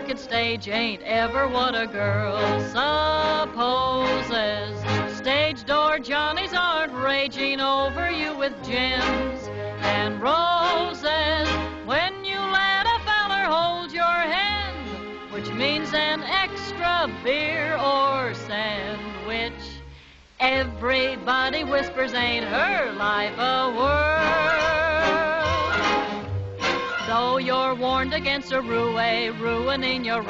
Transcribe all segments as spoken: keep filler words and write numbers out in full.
wicked stage ain't ever what a girl supposes. Stage door Johnnies aren't raging over you with gems and roses. When you let a feller hold your hand, which means an extra beer or sandwich, everybody whispers, ain't her life a whirl? Though you're warned against a roue ruining your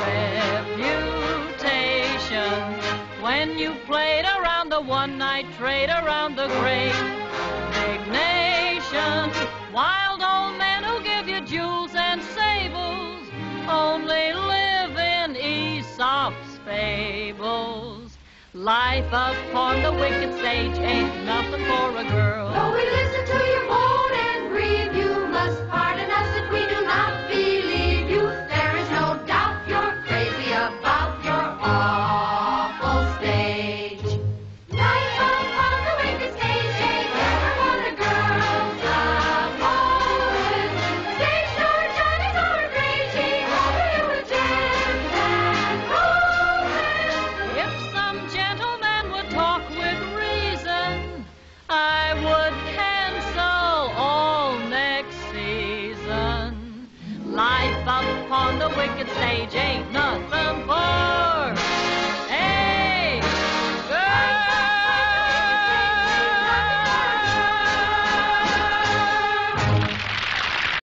reputation, when you've played around the one-night trade, around the great big nation, wild old men who give you jewels and sables only live in Aesop's fables. Life upon the wicked stage ain't nothing for a girl. Though we listen to your moan and grieve, you must pardon us if we do not believe you. There is no doubt you're crazy about your awful stage. Life upon the wicked stage ain't never what a girl's supposes. Stage door Johnnies aren't raging over you with gems and roses. If some gentleman would talk with reason, I would cancel all next season. Life upon the wicked stage ain't nothing